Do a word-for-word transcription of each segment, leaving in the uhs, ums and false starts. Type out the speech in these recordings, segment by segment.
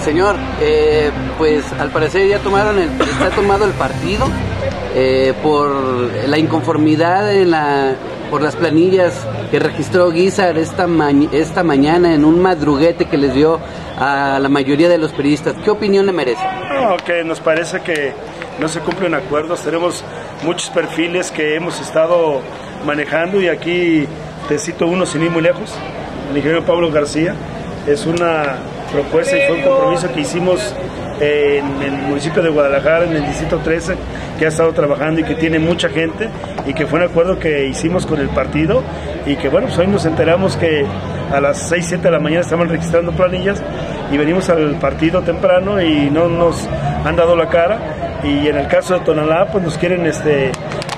Señor, eh, pues al parecer ya tomaron el, está tomado el partido eh, por la inconformidad en la, por las planillas que registró Guízar esta, ma esta mañana en un madruguete que les dio a la mayoría de los periodistas. ¿Qué opinión le merece? No, que nos parece que no se cumplen acuerdos. Tenemos muchos perfiles que hemos estado manejando y aquí te cito uno sin ir muy lejos, el ingeniero Pablo García. Es una propuesta y fue un compromiso que hicimos en el municipio de Guadalajara, en el distrito trece, que ha estado trabajando y que tiene mucha gente, y que fue un acuerdo que hicimos con el partido, y que bueno, pues hoy nos enteramos que a las seis, siete de la mañana estaban registrando planillas y venimos al partido temprano y no nos han dado la cara, y en el caso de Tonalá pues nos quieren este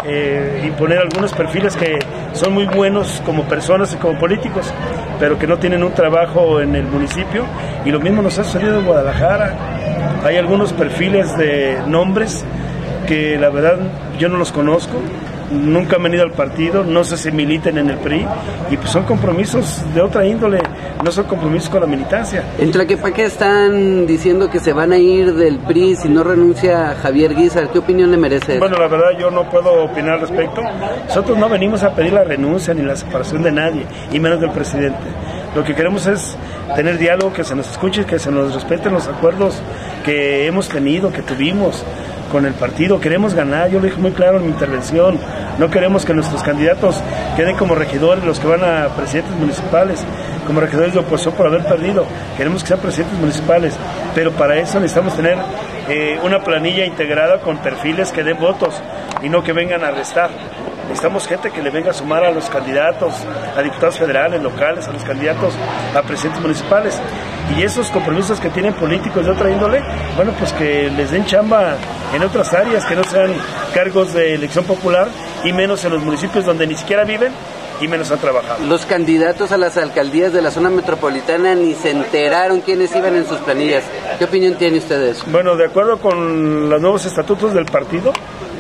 eh, imponer algunos perfiles que son muy buenos como personas y como políticos, pero que no tienen un trabajo en el municipio, y lo mismo nos ha sucedido en Guadalajara. Hay algunos perfiles de nombres que la verdad yo no los conozco, nunca han venido al partido, no sé si militen en el P R I, y pues son compromisos de otra índole, no son compromisos con la militancia. En Tlaquepaque están diciendo que se van a ir del P R I si no renuncia Javier Guízar. ¿Qué opinión le merece eso? Bueno, la verdad yo no puedo opinar al respecto. Nosotros no venimos a pedir la renuncia ni la separación de nadie, y menos del presidente. Lo que queremos es tener diálogo, que se nos escuche, que se nos respeten los acuerdos que hemos tenido, que tuvimos con el partido. Queremos ganar, yo lo dije muy claro en mi intervención. No queremos que nuestros candidatos queden como regidores, los que van a presidentes municipales, como regidores de oposición por haber perdido. Queremos que sean presidentes municipales, pero para eso necesitamos tener eh, una planilla integrada con perfiles que den votos y no que vengan a restar. Necesitamos gente que le venga a sumar a los candidatos, a diputados federales, locales, a los candidatos a presidentes municipales. Y esos compromisos que tienen políticos de otra índole, bueno, pues que les den chamba en otras áreas, que no sean cargos de elección popular, y menos en los municipios donde ni siquiera viven y menos han trabajado. Los candidatos a las alcaldías de la zona metropolitana ni se enteraron quiénes iban en sus planillas. ¿Qué opinión tiene usted de eso? Bueno, de acuerdo con los nuevos estatutos del partido,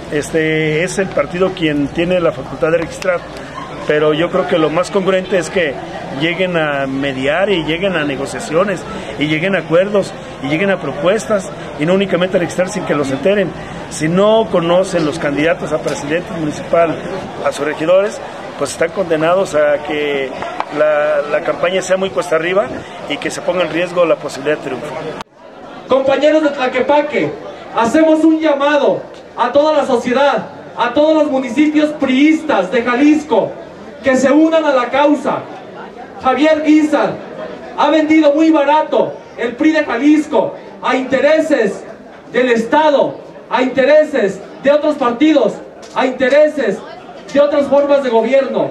este es el partido quien tiene la facultad de registrar, pero yo creo que lo más congruente es que lleguen a mediar y lleguen a negociaciones y lleguen a acuerdos y lleguen a propuestas, y no únicamente a registrar sin que los enteren. Si no conocen los candidatos a presidente municipal, a sus regidores, pues están condenados a que la, la campaña sea muy cuesta arriba y que se ponga en riesgo la posibilidad de triunfo. Compañeros de Tlaquepaque, hacemos un llamado a toda la sociedad, a todos los municipios priistas de Jalisco, que se unan a la causa. Javier Guízar ha vendido muy barato el P R I de Jalisco a intereses del Estado, a intereses de otros partidos, a intereses de otras formas de gobierno.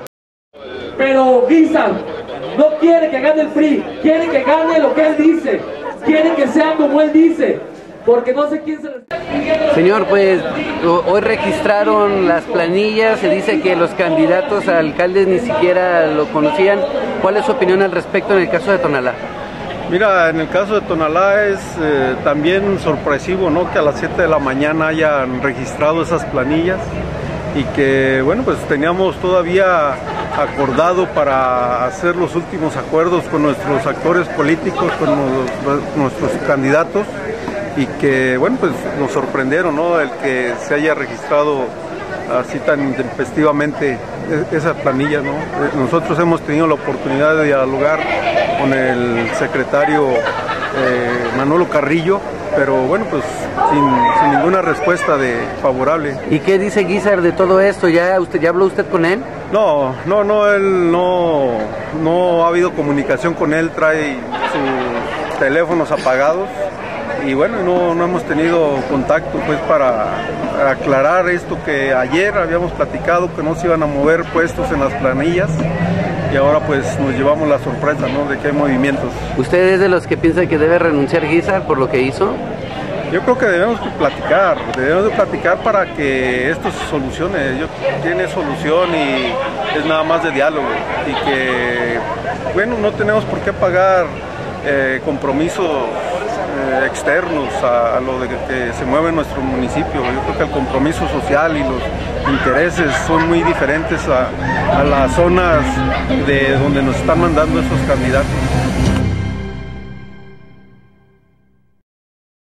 Pero Guízar no quiere que gane el P R I, quiere que gane lo que él dice, quiere que sea como él dice, porque no sé quién se lo está pidiendo. Señor, pues hoy registraron las planillas, se dice que los candidatos a alcaldes ni siquiera lo conocían. ¿Cuál es su opinión al respecto en el caso de Tonalá? Mira, en el caso de Tonalá es eh, también sorpresivo, ¿no?, que a las siete de la mañana hayan registrado esas planillas, y que, bueno, pues teníamos todavía acordado para hacer los últimos acuerdos con nuestros actores políticos, con los, nuestros candidatos, y que, bueno, pues nos sorprendieron, ¿no?, el que se haya registrado así tan intempestivamente esa planilla, ¿no? Nosotros hemos tenido la oportunidad de dialogar con el secretario eh, Manolo Carrillo, pero bueno, pues sin, sin ninguna respuesta de favorable. ¿Y qué dice Guízar de todo esto? ¿Ya usted ya habló usted con él? No, no, no, él no, no ha habido comunicación con él, trae sus teléfonos apagados. Y bueno, no, no hemos tenido contacto pues para aclarar esto que ayer habíamos platicado, que no se iban a mover puestos en las planillas, y ahora pues nos llevamos la sorpresa, ¿no?, de que hay movimientos. ¿Usted es de los que piensa que debe renunciar Guízar por lo que hizo? Yo creo que debemos platicar, debemos de platicar para que esto se solucione. Yo, tiene solución y es nada más de diálogo, y que, bueno, no tenemos por qué pagar eh, compromisos externos a, a lo de que, que se mueve en nuestro municipio. Yo creo que el compromiso social y los intereses son muy diferentes a, a las zonas de donde nos están mandando esos candidatos.